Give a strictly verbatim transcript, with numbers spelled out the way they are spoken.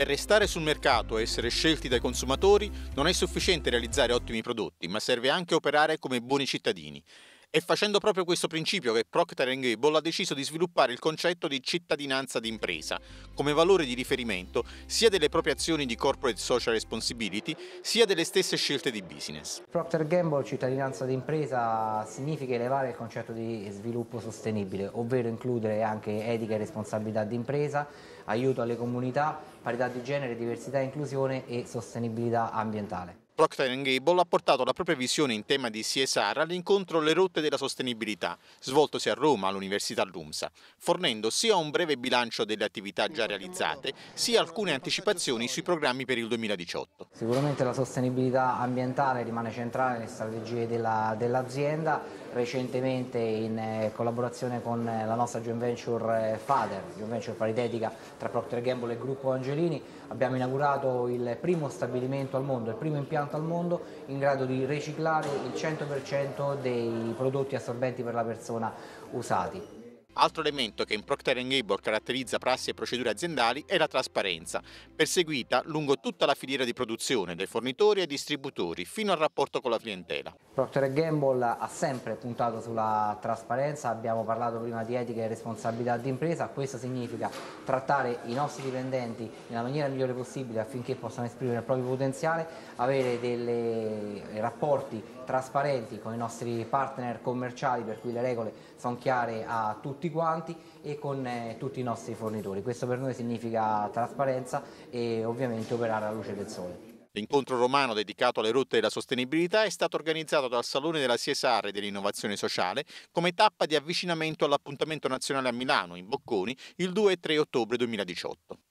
Per restare sul mercato e essere scelti dai consumatori non è sufficiente realizzare ottimi prodotti, ma serve anche operare come buoni cittadini. È facendo proprio questo principio che Procter and Gamble ha deciso di sviluppare il concetto di cittadinanza d'impresa, come valore di riferimento sia delle proprie azioni di corporate social responsibility, sia delle stesse scelte di business. Procter and Gamble cittadinanza d'impresa significa elevare il concetto di sviluppo sostenibile, ovvero includere anche etica e responsabilità d'impresa, aiuto alle comunità, parità di genere, diversità e inclusione e sostenibilità ambientale. Procter and Gamble ha portato la propria visione in tema di C S R all'incontro Le rotte della sostenibilità, svoltosi a Roma all'Università LUMSA, fornendo sia un breve bilancio delle attività già realizzate, sia alcune anticipazioni sui programmi per il duemiladiciotto. Sicuramente la sostenibilità ambientale rimane centrale nelle strategie della, dell'azienda. Recentemente, in eh, collaborazione con eh, la nostra joint venture eh, FADER, joint venture paritetica tra Procter and Gamble e Gruppo Angelini, abbiamo inaugurato il primo stabilimento al mondo, il primo impianto al mondo in grado di riciclare il cento per cento dei prodotti assorbenti per la persona usati. Altro elemento che in Procter and Gamble caratterizza prassi e procedure aziendali è la trasparenza, perseguita lungo tutta la filiera di produzione, dai fornitori ai distributori, fino al rapporto con la clientela. Procter and Gamble ha sempre puntato sulla trasparenza, abbiamo parlato prima di etica e responsabilità d'impresa, questo significa trattare i nostri dipendenti nella maniera migliore possibile affinché possano esprimere il proprio potenziale, avere dei rapporti trasparenti con i nostri partner commerciali per cui le regole sono chiare a tutti quanti e con eh, tutti i nostri fornitori. Questo per noi significa trasparenza e ovviamente operare alla luce del sole. L'incontro romano dedicato alle rotte della sostenibilità è stato organizzato dal Salone della C S R e dell'innovazione sociale come tappa di avvicinamento all'appuntamento nazionale a Milano, in Bocconi, il due e tre ottobre duemiladiciotto.